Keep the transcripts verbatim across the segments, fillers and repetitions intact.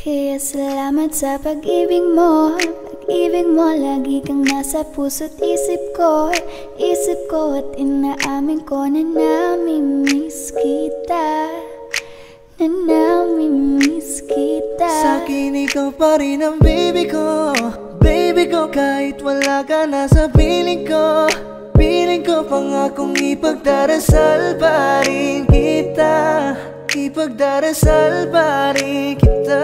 Kaya salamat sa pag-ibig mo. Pag-ibig mo, lagi kang nasa puso't isip ko. Isip ko at inaamin ko na namimiss kita. Na namimiss kita. Sa'kin ikaw pa rin ang baby ko. Baby ko, kahit wala ka na sa piling ko. Piling ko pangakong ipagdarasal pa rin kita. Ipagdarasal pa rin kita.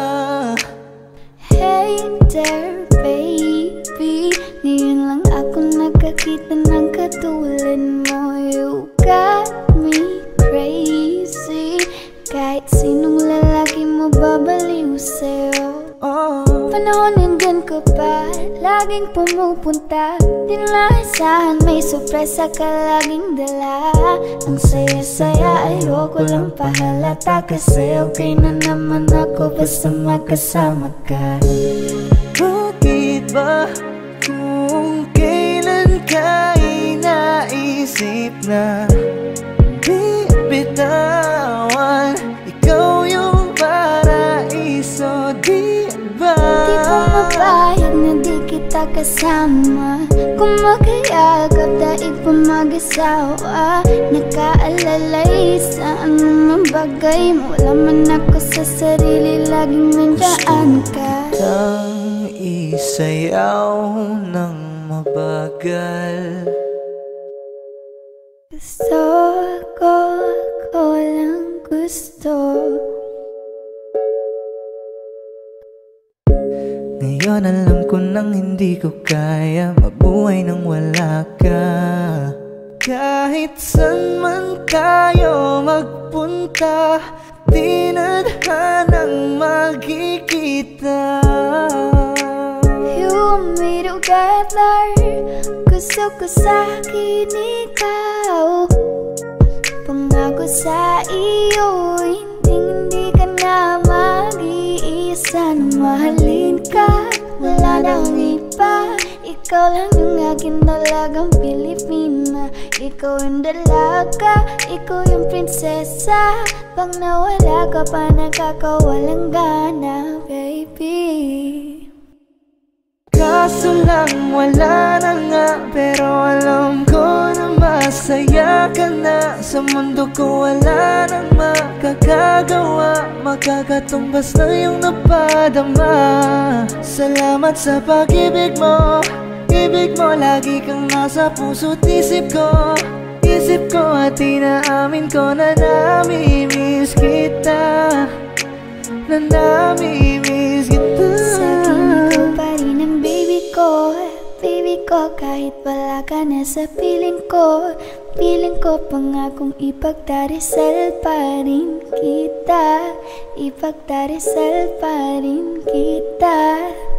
Hey there baby, ngayon lang ako nakakita ng katulad mo. You got me crazy. Kahit sinong lalaki mo babaliw sa'yo. Oh. Panahon nandyan ka pa, laging pumupunta. Di naasahan, may sorpresa ka laging dala. Ang saya-saya, ayoko lang pahalata. Kasi okay na naman ako basta magkasama ka. Bakit ba kung kailan ka inaisip na di bitawan? Ikaw yung paraiso, di ba? Di pumapayag na di kita kasama. Kung magkayagap daig pa mag-asawa. Nakaalalay sa anumang bagay. Wala man ako sa sarili, laging nandyan ka. Ang isayaw ng mabagal. Gusto ko, ko lang gusto. Ngayon alam ko nang hindi ko kaya mabuhay nang wala ka. Kahit saan man tayo magpunta, di na hanang magkikita. You and me together, gusto ko sa'kin ikaw. Pangako sa iyo, hindi hindi ka na mag-iisa. Na mahalin ka, wala nang iba. Ikaw lang yung aking dalagang Pilipina. Ikaw yung dalaga, ikaw yung prinsesa. Pag nawala ka pa, nakakawalang gana, baby. Kaso lang wala na nga, pero alam ko na masaya ka na. Sa mundo ko wala nang makakagawa, makakatumbas na yung napadama. Salamat sa pag-ibig mo. Ibig mo, lagi kang nasa puso't isip ko. Isip ko at inaamin ko na namimiss kita. Na namimiss kita. Sa'kin ikaw pa rin ang baby ko. Baby ko, kahit wala ka na sa piling ko. Piling ko pangakong ipagdarasal pa rin kita. Ipagdarasal pa rin kita.